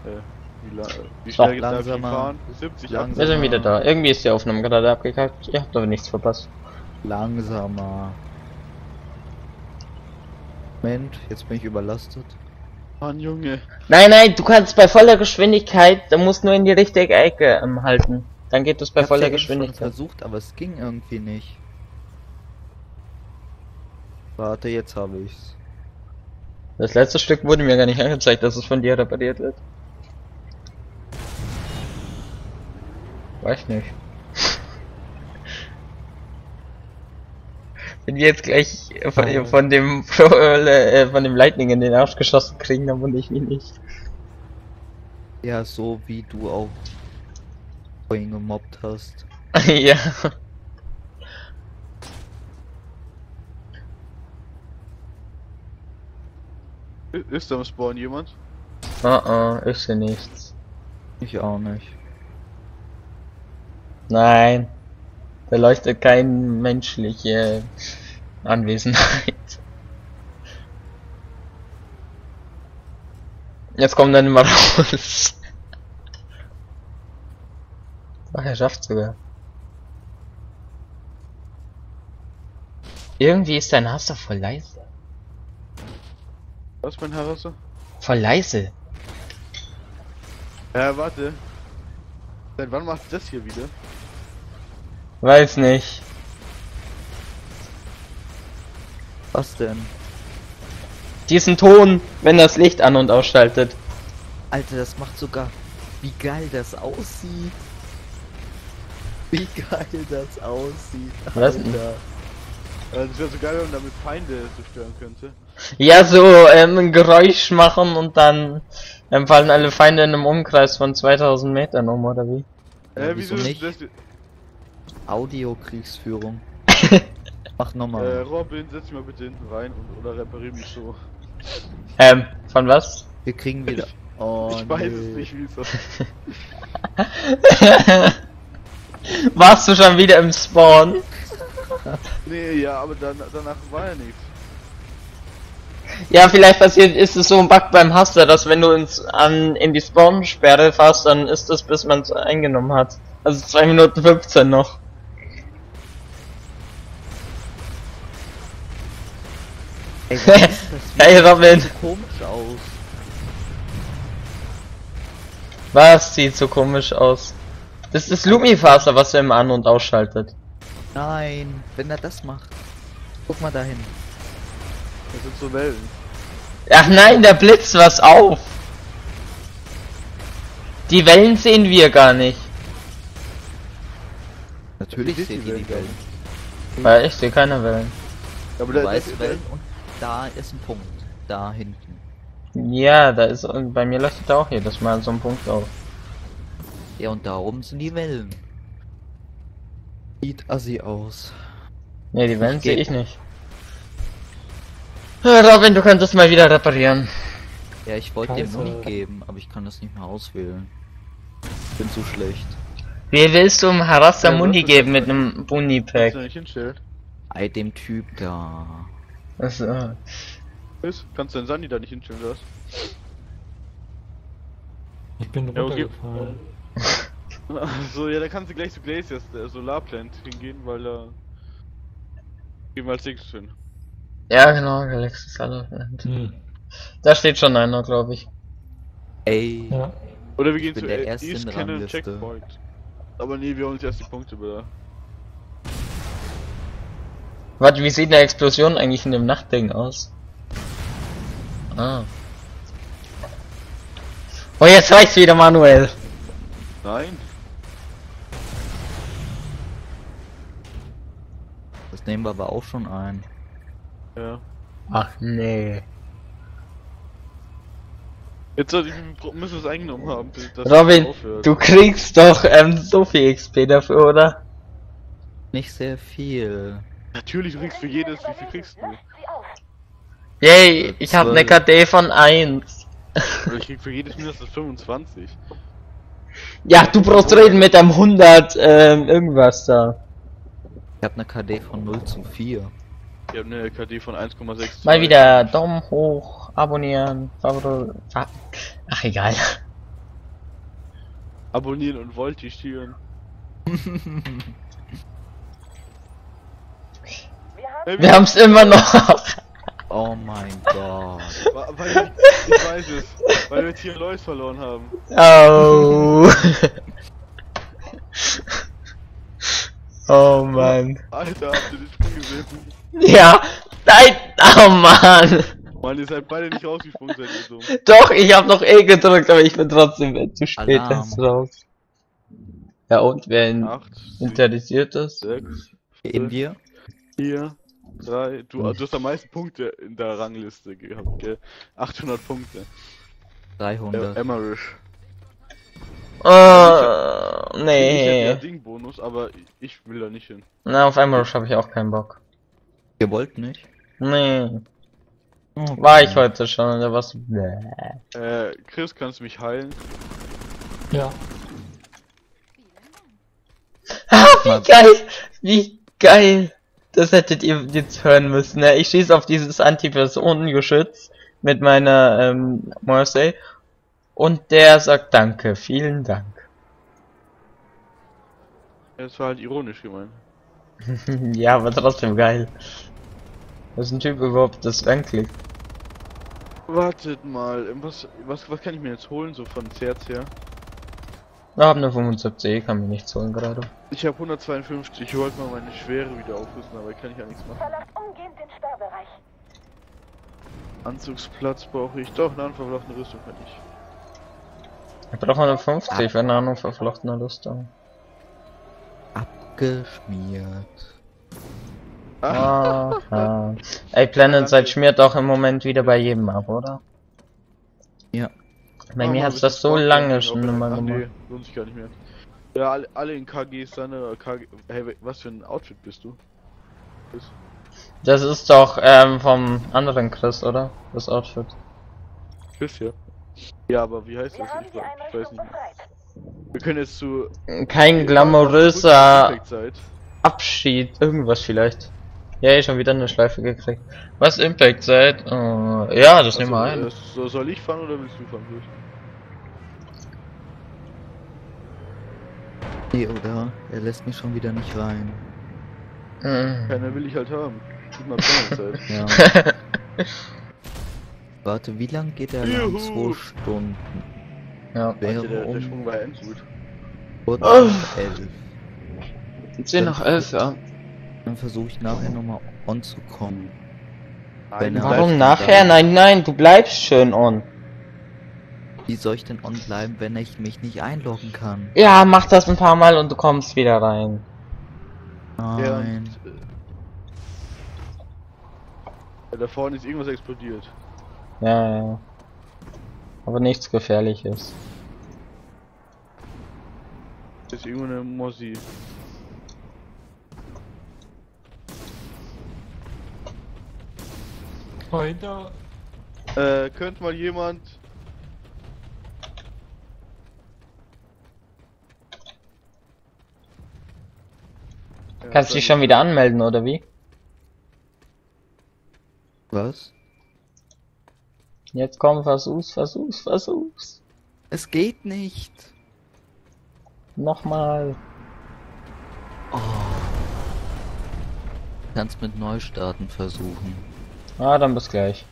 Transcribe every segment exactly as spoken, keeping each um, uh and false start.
Äh, wie, la wie So, schnell geht's da langsamer. fahren? siebzig, Langsamer. Wir sind wieder da. Irgendwie ist die Aufnahme gerade abgekackt. Ihr habt aber nichts verpasst. Langsamer. Moment, jetzt bin ich überlastet. Mann, Junge. Nein, nein, du kannst bei voller Geschwindigkeit, du musst nur in die richtige Ecke ähm, halten. Dann geht es bei Ich hab's voller ja eben schon Geschwindigkeit. versucht, aber es ging irgendwie nicht. Warte, jetzt habe ich's. Das letzte Stück wurde mir gar nicht angezeigt, dass es von dir repariert wird. Weiß nicht. Wenn wir jetzt gleich von, Oh. von dem Pro, äh, von dem Lightning in den Arsch geschossen kriegen, dann wundere ich mich nicht. Ja, so wie du auch vorhin gemobbt hast. Ja. I- Ist da am Spawn jemand? Oh oh, ich sehe nichts. Ich auch nicht. Nein. Da leuchtet keine menschliche Anwesenheit. Jetzt kommt dann immer raus. Ach, er schafft sogar. Irgendwie ist dein Hass doch voll leise. Was, mein Harasse? Voll leise. Ja, warte. Seit wann macht das hier wieder? Weiß nicht. Was denn? Diesen Ton, wenn das Licht an- und ausschaltet. Alter, das macht sogar... Wie geil das aussieht. Wie geil das aussieht. Was denn? Alter. Äh, das wäre so geil, wenn man damit Feinde zerstören könnte. Ja, so ähm, ein Geräusch machen und dann ähm, fallen alle Feinde in einem Umkreis von zweitausend Metern um, oder wie? Ja, äh, wieso wieso nicht? ist das... Audiokriegsführung. Mach Äh, nochmal. Robin, setz dich mal bitte hinten rein und, oder reparier mich so. Ähm, von was? Wir kriegen wieder... Oh, ich weiß nee. es nicht, wie es ist. Warst du schon wieder im Spawn? Nee, ja, aber dann, danach war ja nichts. Ja, vielleicht passiert, ist es so ein Bug beim Haster, dass wenn du ins, an, in die Spawn-Sperre fährst, dann ist es, bis man es eingenommen hat. Also zwei Minuten fünfzehn noch. Ey, warum sieht das Hey Robin, so komisch aus? was sieht so komisch aus? Das ist das Lumifaser, was er im An- und ausschaltet. Nein, wenn er das macht. Guck mal dahin. Das sind so Wellen. Ach nein, der blitzt was auf. Die Wellen sehen wir gar nicht. Natürlich Ich seh seht die ihr die Wellen. Wellen. Weil ich sehe keine Wellen. Aber Du da, weißt das, Wellen und da ist ein Punkt. Da hinten. Ja, da ist, bei mir leuchtet auch jedes Mal so ein Punkt auf. Ja, und da oben sind die Wellen. Sieht assi aus. Ne, die Wellen Ich sehe geb- ich nicht. Robin, du könntest mal wieder reparieren. Ja, ich wollte dir Scheiße. Muni geben, aber ich kann das nicht mehr auswählen. Ich bin zu schlecht. Wie willst du einem Harasser Ja, Muni was ist geben das mit einem kannst Buni-Pack? du nicht hinstellen. Ei, dem Typ da. Also, Ist? Kannst du den Sandy da nicht hinstellen, oder was? Ich bin Ja, okay. runtergefallen. So, ja, da kannst du gleich zu Glaciers, der Solarplant hingehen, weil da... Gehen wir als nächstes hin. ja genau, Galaxy Salad. Hm. Da steht schon einer, glaube ich. Ey. Ja. Oder wir gehen bin zu der äh, Erste in East der Cannon Rangliste. Checkpoint. Aber nee, wir holen uns erst die Punkte, bitte. Warte, wie sieht eine Explosion eigentlich in dem Nachtding aus? Ah. Oh, jetzt reicht's wieder, Manuel. Nein? Das nehmen wir aber auch schon ein. Ja. Ach nee. Jetzt soll ich, müssen wir es eingenommen haben, bis das Robin, aufhört. du kriegst doch ähm, so viel X P dafür, oder? Nicht sehr viel. Natürlich, du kriegst für jedes, wie viel kriegst du? Yay, ich habe eine K D von eins. Oder ich krieg für jedes mindestens fünfundzwanzig. Ja, du brauchst reden mit einem hundert ähm, irgendwas da. Ich hab eine K D von null zu vier. Ich habe eine K D von eins Komma sechs. Mal wieder Daumen hoch, abonnieren, Favorit. Ach egal. abonnieren und voltigieren. Wir haben's immer noch. Oh mein Gott. Wa- Weil ich, ich weiß es, weil wir Tier Lois verloren haben. Oh. Oh Mann. Alter, habt ihr den Sprung gesehen? Ja. Nein. Oh Mann. Mann, ihr seid beide nicht rausgesprungen, seid ihr dumm. Doch, ich hab noch E gedrückt, aber ich bin trotzdem zu spät Alarm. erst raus. Ja und, wer in acht, interessiert das? sechs, In wir? vier, drei, du, Hm. du hast am meisten Punkte in der Rangliste gehabt, gell? achthundert Punkte. dreihundert. Äh, Emmerish. Oh, Ich hätte ja nee. Ding-Bonus, aber ich will da nicht hin. Na, auf einmal habe ich auch keinen Bock. Ihr wollt nicht? Nee. Okay. War ich heute schon, oder was? Bäh. Äh, Chris, kannst du mich heilen? Ja. Ah, wie geil! Wie geil! Das hättet ihr jetzt hören müssen, ne? Ich schieße auf dieses Antipersonengeschütz mit meiner, ähm, Morse und der sagt Danke, vielen Dank. Ja, das war halt ironisch gemeint. Ja, aber trotzdem geil. Was ist ein Typ überhaupt, das anklickt? Wartet mal, was, was, was kann ich mir jetzt holen, so von Zerz her? Wir haben eine fünfundsiebzig, kann mir nichts holen gerade. Ich habe hundertzweiundfünfzig, ich wollte mal meine Schwere wieder aufrüsten, aber kann ich ja nichts machen. Verlasst umgehend den Sperrbereich. Anzugsplatz brauche ich, doch, eine unverflochtene Rüstung kann ich. Ich brauche eine fünfzig für eine Ahnung verflochtene Rüstung. Abgeschmiert. Ah, Aha. Ey, Planet Side schmiert auch im Moment wieder bei jedem ab, oder? Ja. Bei mach mir mal hat's ein das bisschen so Sport lange training, schon ob- immer ach, gemacht. nee, lohnt sich gar nicht mehr. Ja, alle, alle in K Gs dann, oder K G, hey, was für ein Outfit bist du? Chris? Das ist doch ähm, vom anderen Chris, oder? Das Outfit. Chris, ja. Ja, aber wie heißt Wir das? haben Ich, die ich weiß Einrichtung nicht mehr. befreit. Wir können jetzt zu... Kein glamouröser Impact Side. Abschied, irgendwas vielleicht. Ja, eh schon wieder eine Schleife gekriegt. Was Impact seid? Äh, ja, das nehmen wir Also, ein. äh, so, soll ich fahren oder willst du fahren? Chris? Nee, oder? Er lässt mich schon wieder nicht rein. Mhm. Keiner will ich halt haben. Gib mal Zeit. Ja. Warte, wie lang geht der lang? Juhu. Zwei Stunden. Ja. Wäre Alter, der, der um Schwung war endgut. kurz Oh. nach elf. zehn nach elf, ja. Dann versuche ich nachher nochmal on zu kommen. Nein, Wenn er- du Warum bleibst nachher? da. Nein, nein, du bleibst schön on. Wie soll ich denn on bleiben, wenn ich mich nicht einloggen kann? Ja, mach das ein paar Mal und du kommst wieder rein. Ja, Nein. und, äh, ja, da vorne ist irgendwas explodiert. Ja, ja. Aber nichts Gefährliches. Das ist irgendwo eine Mossi. Heute. Äh, könnte mal jemand... Ja, Kannst dann- dich schon wieder anmelden, oder wie? Was? Jetzt komm, versuch's, versuch's, versuch's. Es geht nicht. Nochmal. Oh. Kannst mit Neustarten versuchen. Ah, dann bis gleich.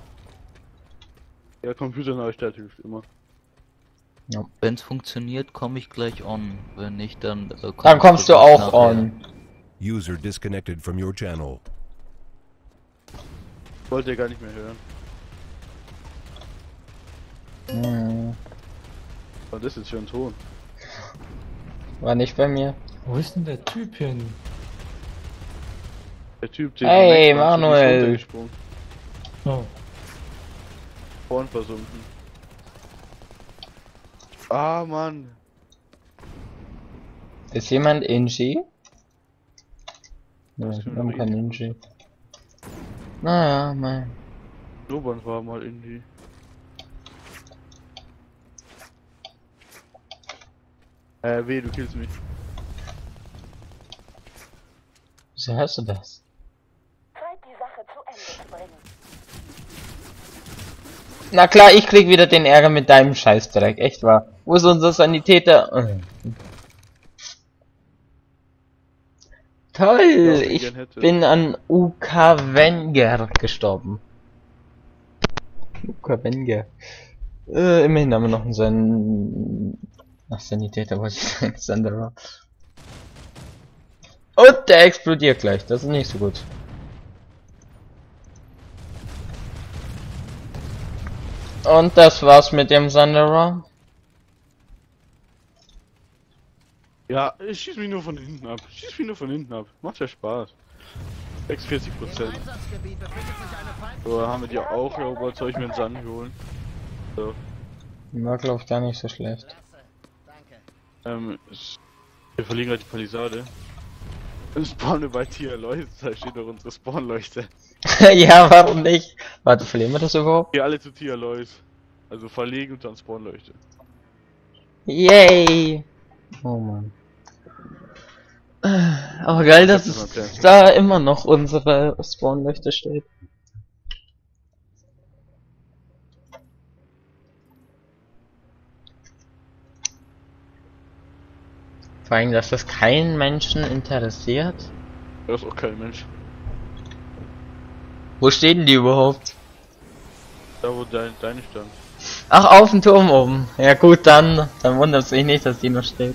Ja, Computerneustart hilft immer. Wenn es funktioniert, komme ich gleich on. Wenn nicht, dann. Äh, komm Dann ich kommst du zurück auch nachher. on. User disconnected from your channel. Wollte ihr gar nicht mehr hören. Hm, Was ist jetzt für ein Ton? war nicht bei mir. Wo ist denn der Typ hin? Der Typ, der Hey, im nächsten Anzug ist Manuel. runtergesprungen. Oh. Vorn versunken. Ah, Mann. Ist jemand Inji? Das Nee, können wir haben wir keinen eh Inji. Naja, mein. Snowband war mal in die. Äh, weh, du killst mich. Wieso hörst du das? Zeit, die Sache zu Ende zu bringen. Na klar, ich krieg wieder den Ärger mit deinem Scheißdreck, echt wahr. Wo ist unser Sanitäter? Äh. Toll, Ja, was ich ich gern hätte. bin an U K Wenger gestorben. U K Wenger. Äh, immerhin haben wir noch einen San... Ach, Sanitäter wollte ich sagen, Sanderer. Und der explodiert gleich, das ist nicht so gut. Und das war's mit dem Sanderer. Ja, ich schieß mich nur von hinten ab. Schieß mich nur von hinten ab. Macht ja Spaß. sechsundvierzig Prozent. So, haben wir die auch erobert. Soll ich mir einen Sand holen? So. War, glaube ich, gar nicht so schlecht. Ähm, es- wir verlieren gerade die Palisade. Dann spawnen wir bei Tier Leute. Da steht doch unsere Spawnleuchte. Ja, warum nicht? Warte, verlieren wir das überhaupt? Hier alle zu Tier Lois. Also verlegen und dann Spawnleuchte. Yay! Oh Mann. Aber geil, dass Das ist es mein Plan. da immer noch unsere Spawnleuchte steht. Vor allem, dass das keinen Menschen interessiert. Da ist auch kein Mensch. Wo stehen die überhaupt? Da wo dein, deine stand. Ach, auf dem Turm oben. Ja gut, dann, dann wundert es mich nicht, dass die noch steht.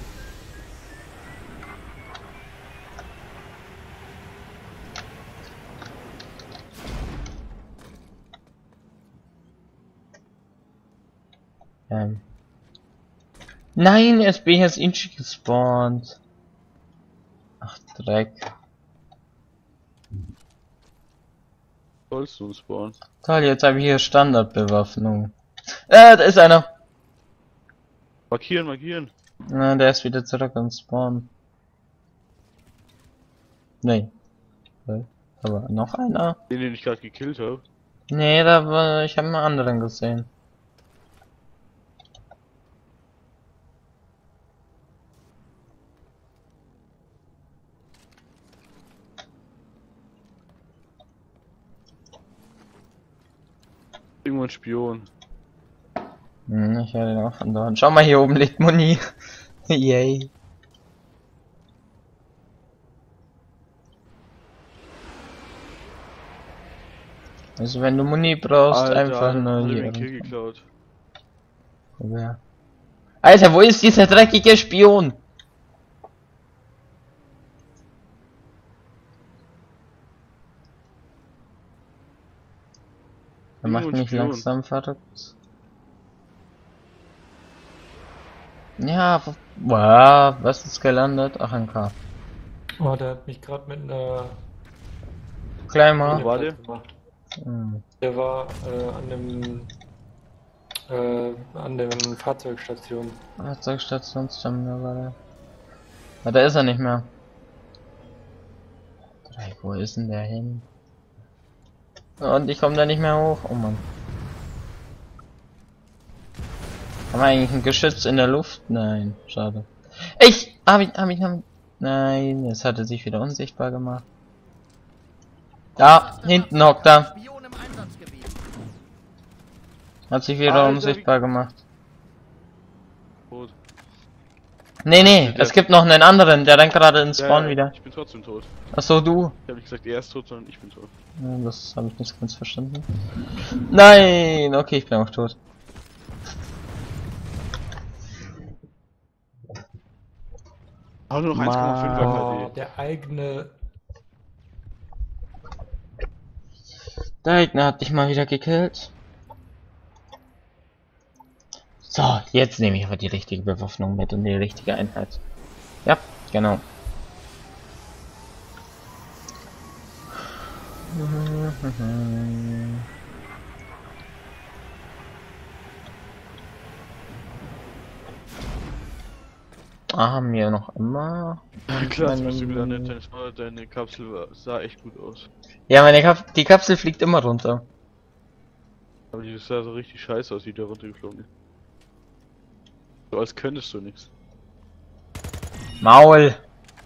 Ähm. Nein, jetzt bin ich als Inchi gespawnt. Ach, Dreck. Sollst du spawnen? Toll, jetzt habe ich hier Standardbewaffnung. Äh, da ist einer. Markieren, markieren. Na, der ist wieder zurück ans Spawn. Nee. Okay. Aber noch einer? Den, den ich gerade gekillt habe. Nee, da war, ich habe einen anderen gesehen. Irgendwo ein Spion. Hm, ich werde den auch von dort. Schau mal, hier oben liegt Muni. Yay. Also wenn du Muni brauchst, Alter, einfach nur hat er mir hier. den Kill geklaut. Ja. Alter, wo ist dieser dreckige Spion? Er macht Irgendwo ein mich Spion. langsam verrückt. Ja, wo- wow, was ist gelandet? Ach, ein K. Oh, der hat mich gerade mit einer. Climber. Wo war der? gemacht. Hm. Der war äh, an dem. Äh, an der Fahrzeugstation. Fahrzeugsstationsstamina war der. Ja, da ist er nicht mehr. Dreck, wo ist denn der hin? Und ich komme da nicht mehr hoch. Oh Mann. Haben wir eigentlich ein Geschütz in der Luft? Nein, schade. Ich! Hab ich, hab ich, hab ich. Nein, es hatte sich wieder unsichtbar gemacht. Da, hinten hockt er. Hat sich wieder Alter, unsichtbar gemacht. Tot. Nee, nee, Der- es gibt noch einen anderen, der rennt gerade ins Ja, Spawn ja, wieder. Ich bin trotzdem tot. Achso, du. Ich habe nicht gesagt, er ist tot, sondern ich bin tot. Ja, das habe ich nicht ganz verstanden. Nein, okay, ich bin auch tot. Aber nur noch eins Komma fünfer Oh, K D. der eigene. Der Gegner hat dich mal wieder gekillt. So, jetzt nehme ich aber die richtige Bewaffnung mit und die richtige Einheit. Ja, genau. Ah, haben wir noch immer. Klar, Meine- bist du gelandet, deine, Spa- deine Kapsel war, sah echt gut aus. Ja, meine Kap die Kapsel fliegt immer runter. Aber die sah so richtig scheiße aus, wie der runtergeflogen ist. So als könntest du nichts. Maul.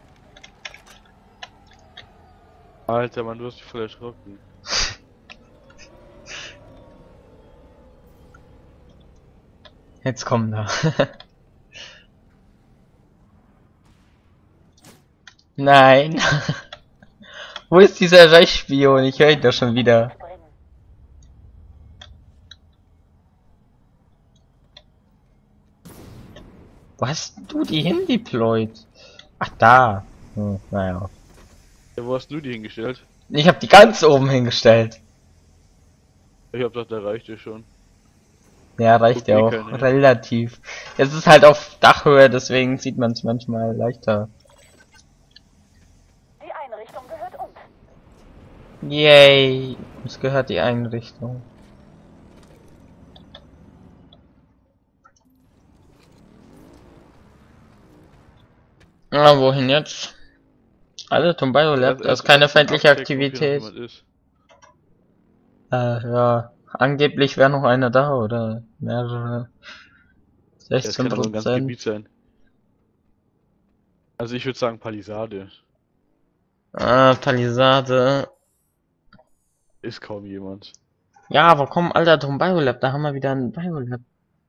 Alter, Mann, du hast dich voll erschrocken. Jetzt kommen da. Nein. Wo ist dieser Reichspion? Ich höre ihn doch schon wieder. Bringen. Wo hast du die hindeployed? Ach, da. Hm, naja. Ja, wo hast du die hingestellt? Ich habe die ganz oben hingestellt. Ich hab gedacht, der reicht dir schon. Ja, reicht Guck, ja wie auch keine. relativ. Es ist halt auf Dachhöhe, deswegen sieht man es manchmal leichter. Die Einrichtung gehört uns. Yay, uns gehört die Einrichtung. Ah, wohin jetzt? Alle Tom Biolab, da ist keine feindliche Aktivität. Ist. Äh, ja, angeblich wäre noch einer da, oder mehrere. Das sechzehn kann doch ein ganzes Prozent. Gebiet sein. Also ich würde sagen Palisade. Ah, Palisade. Ist kaum jemand. Ja, aber komm, alter, Tom Biolab, da haben wir wieder ein Biolab.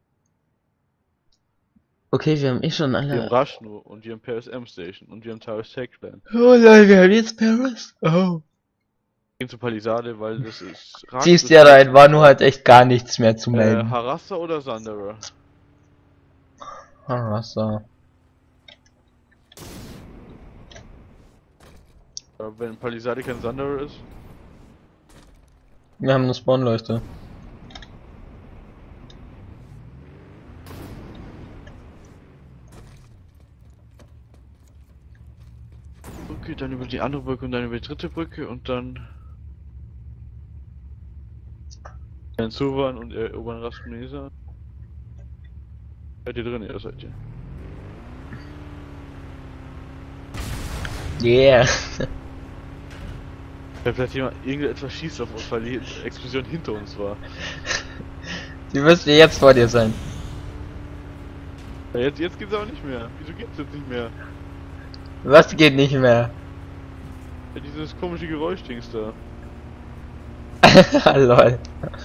Okay, wir haben eh schon Wir haben alle. Rush nur und wir haben Paris M Station und wir haben Taurus Tech Plan. Oh nein, wir haben jetzt Paris. Oh. Gehen zur Palisade, weil das ist. Ziehst ja rein, war nur halt echt gar nichts mehr zu Äh, melden. Harassa oder Sanderer? Ah, was so. Aber wenn Palisade kein Sanderer ist, Wir haben eine Spawnleuchte. okay, dann über die andere Brücke und dann über die dritte Brücke und dann. Dann Suvan und erobern Rasmunesa. Seid ihr drin, ihr seid ihr. Yeah. Wenn vielleicht jemand irgendetwas schießt auf uns, weil die Explosion hinter uns war. Sie müsste jetzt vor dir sein. Ja, jetzt, jetzt geht's auch nicht mehr. Wieso geht's jetzt nicht mehr? Was geht nicht mehr? Ja, dieses komische Geräusch-Dings da. Lol.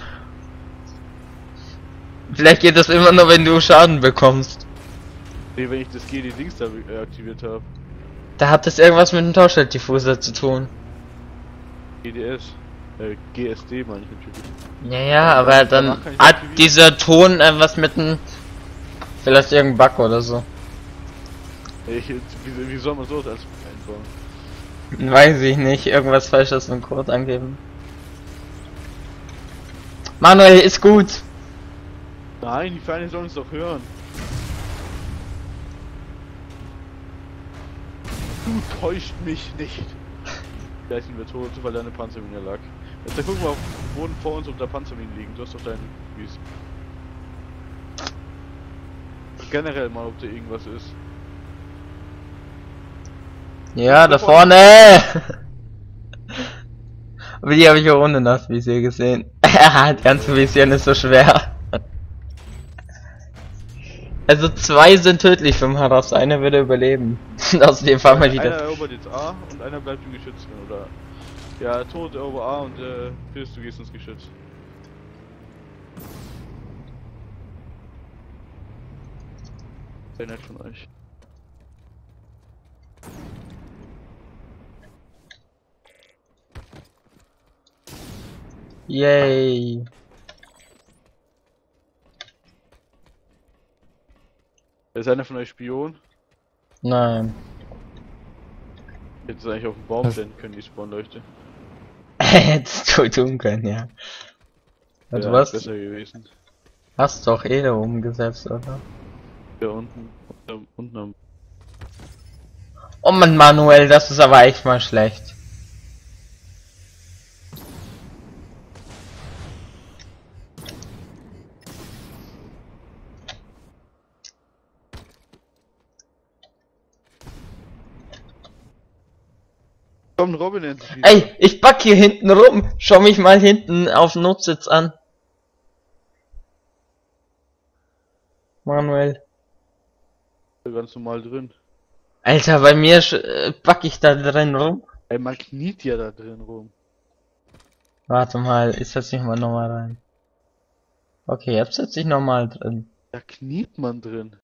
Vielleicht geht das immer nur, wenn du Schaden bekommst. Nee, wenn ich das G D-Dings da äh, aktiviert habe. Da hat das irgendwas mit dem Tauschschaltdiffuser zu tun. G D S. Äh, G S D meine ich natürlich. Ja, ja, aber dann Danach kann ich hat aktivieren. dieser Ton irgendwas mit dem... Vielleicht irgendein Bug oder so. Ich, wie, wie soll man sowas als einbauen? Weiß ich nicht, irgendwas Falsches im Code angeben. Manuel, ist gut. Nein, die Feinde sollen uns doch hören. Du täuscht mich nicht. Gleich sind wir tot, weil deine Panzermine lag. Jetzt dann guck mal auf den Boden vor uns, ob da Panzerminen liegen. Du hast doch deinen Wies. Generell mal, ob da irgendwas ist. Ja, da vorne! Aber die habe ich auch ohne Nachtvisier gesehen. Das ganze Visieren ist so schwer. Also zwei sind tödlich für den Harass, einer würde überleben. Außerdem fahren wir Einer wieder. erobert jetzt A und einer bleibt im Geschütz drin, oder? Ja, tot erobert A und äh, Piss, du gehst ins Geschütz. Sehr nett von euch. Yay. Ist einer von euch Spion? Nein. Jetzt eigentlich auf dem Baum stellen können, die Spawnleuchte. Hättest du tun können, ja. Also Ja, was? besser gewesen. Hast doch eh da oben gesetzt, oder? Ja, unten, unten, unten am. Oh Mann, Manuel, das ist aber echt mal schlecht. Komm, Robin endlich wieder. Ey, ich back hier hinten rum. Schau mich mal hinten auf den Notsitz an. Manuel. Ganz normal drin. Alter, bei mir sch- äh, back ich da drin rum. Ey, man kniet ja da drin rum. Warte mal, ich setz mich mal nochmal rein. Okay, jetzt setz ich nochmal drin. Da kniet man drin.